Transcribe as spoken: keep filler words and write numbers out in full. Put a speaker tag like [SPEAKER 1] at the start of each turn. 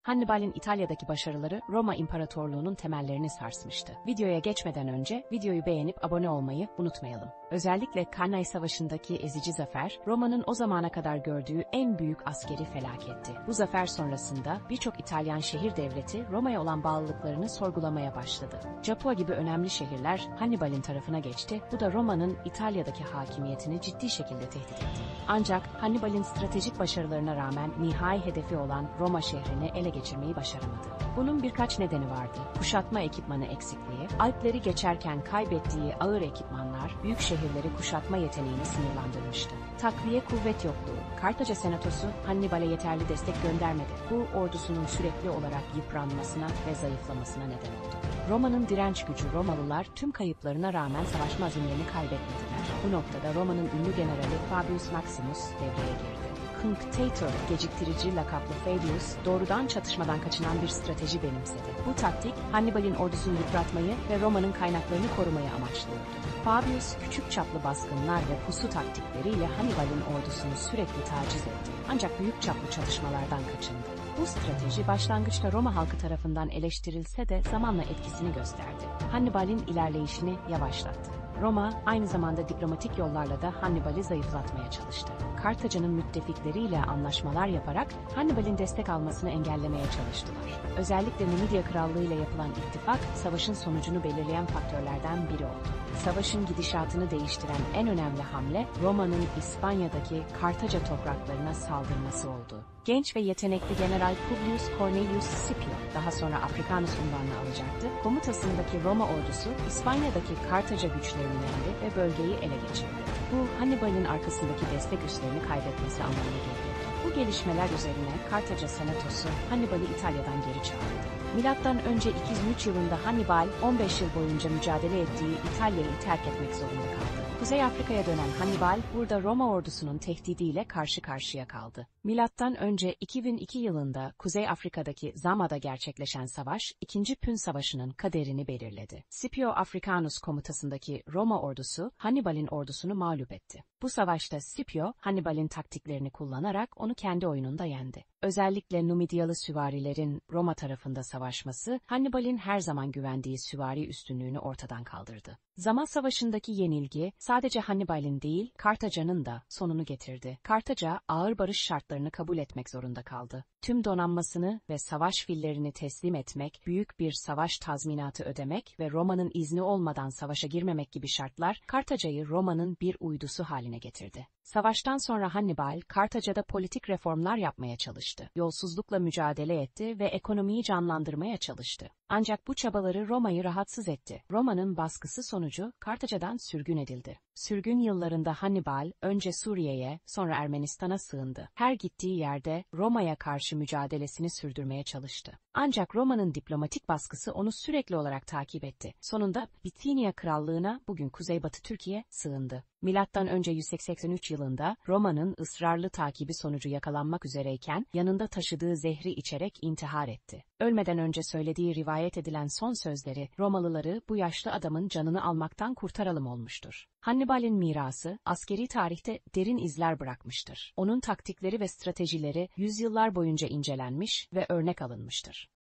[SPEAKER 1] Hannibal'in İtalya'daki başarıları Roma İmparatorluğu'nun temellerini sarsmıştı. Videoya geçmeden önce videoyu beğenip abone olmayı unutmayalım. Özellikle Cannae Savaşı'ndaki ezici zafer, Roma'nın o zamana kadar gördüğü en büyük askeri felaketti. Bu zafer sonrasında birçok İtalyan şehir devleti Roma'ya olan bağlılıklarını sorgulamaya başladı. Capua gibi önemli şehirler Hannibal'in tarafına geçti, bu da Roma'nın İtalya'daki hakimiyetini ciddi şekilde tehdit etti. Ancak Hannibal'in stratejik başarılarına rağmen nihai hedefi olan Roma şehrini ele geçirmeyi başaramadı. Bunun birkaç nedeni vardı. Kuşatma ekipmanı eksikliği, Alpleri geçerken kaybettiği ağır ekipmanlar, büyük şehirleri kuşatma yeteneğini sınırlandırmıştı. Takviye kuvvet yokluğu, Kartaca senatosu Hannibal'e yeterli destek göndermedi. Bu ordusunun sürekli olarak yıpranmasına ve zayıflamasına neden oldu. Roma'nın direnç gücü, Romalılar tüm kayıplarına rağmen savaşma azimlerini kaybetmediler. Bu noktada Roma'nın ünlü generali Fabius Maximus devreye girdi. Cunctator, geciktirici lakaplı Fabius, doğrudan çatışmadan kaçınan bir strateji benimsedi. Bu taktik, Hannibal'in ordusunu yıpratmayı ve Roma'nın kaynaklarını korumayı amaçlıyordu. Fabius, küçük çaplı baskınlar ve pusu taktikleriyle Hannibal'in ordusunu sürekli taciz etti. Ancak büyük çaplı çatışmalardan kaçındı. Bu strateji başlangıçta Roma halkı tarafından eleştirilse de zamanla etkisini gösterdi. Hannibal'in ilerleyişini yavaşlattı. Roma, aynı zamanda diplomatik yollarla da Hannibal'i zayıflatmaya çalıştı. Kartaca'nın müttefikleriyle anlaşmalar yaparak Hannibal'in destek almasını engellemeye çalıştılar. Özellikle Numidia Krallığı ile yapılan ittifak, savaşın sonucunu belirleyen faktörlerden biri oldu. Savaşın gidişatını değiştiren en önemli hamle, Roma'nın İspanya'daki Kartaca topraklarına saldırması oldu. Genç ve yetenekli General Publius Cornelius Scipio, daha sonra Africanus unvanını alacaktı. Komutasındaki Roma ordusu, İspanya'daki Kartaca güçlerini yendi ve bölgeyi ele geçirdi. Bu, Hannibal'in arkasındaki destek üslerini kaybetmesi anlamına geliyordu. Bu gelişmeler üzerine Kartaca senatosu Hannibal'i İtalya'dan geri çağırdı. Milattan önce iki yüz üç yılında Hannibal, on beş yıl boyunca mücadele ettiği İtalya'yı terk etmek zorunda kaldı. Kuzey Afrika'ya dönen Hannibal, burada Roma ordusunun tehdidiyle karşı karşıya kaldı. Milattan önce iki bin iki yılında Kuzey Afrika'daki Zama'da gerçekleşen savaş, İkinci Pün Savaşı'nın kaderini belirledi. Scipio Africanus komutasındaki Roma ordusu, Hannibal'in ordusunu mağlup etti. Bu savaşta Scipio, Hannibal'in taktiklerini kullanarak onu kendi oyununda yendi. Özellikle Numidyalı süvarilerin Roma tarafında savaşması, Hannibal'in her zaman güvendiği süvari üstünlüğünü ortadan kaldırdı. Zama Savaşı'ndaki yenilgi, sadece Hannibal'in değil, Kartaca'nın da sonunu getirdi. Kartaca, ağır barış şartlarını kabul etmek zorunda kaldı. Tüm donanmasını ve savaş fillerini teslim etmek, büyük bir savaş tazminatı ödemek ve Roma'nın izni olmadan savaşa girmemek gibi şartlar, Kartaca'yı Roma'nın bir uydusu haline getirdi. Savaştan sonra Hannibal, Kartaca'da politik reformlar yapmaya çalıştı. Yolsuzlukla mücadele etti ve ekonomiyi canlandırmaya çalıştı. Ancak bu çabaları Roma'yı rahatsız etti. Roma'nın baskısı sonucu Kartaca'dan sürgün edildi. Sürgün yıllarında Hannibal, önce Suriye'ye, sonra Ermenistan'a sığındı. Her gittiği yerde Roma'ya karşı mücadelesini sürdürmeye çalıştı. Ancak Roma'nın diplomatik baskısı onu sürekli olarak takip etti. Sonunda Bitinia Krallığı'na, bugün Kuzeybatı Türkiye, sığındı. Milattan önce yüz seksen üç yılında Roma'nın ısrarlı takibi sonucu yakalanmak üzereyken yanında taşıdığı zehri içerek intihar etti. Ölmeden önce söylediği rivayet edilen son sözleri, Romalıları bu yaşlı adamın canını almaktan kurtaralım olmuştur. Hannibal'in mirası, askeri tarihte derin izler bırakmıştır. Onun taktikleri ve stratejileri yüzyıllar boyunca incelenmiş ve örnek alınmıştır.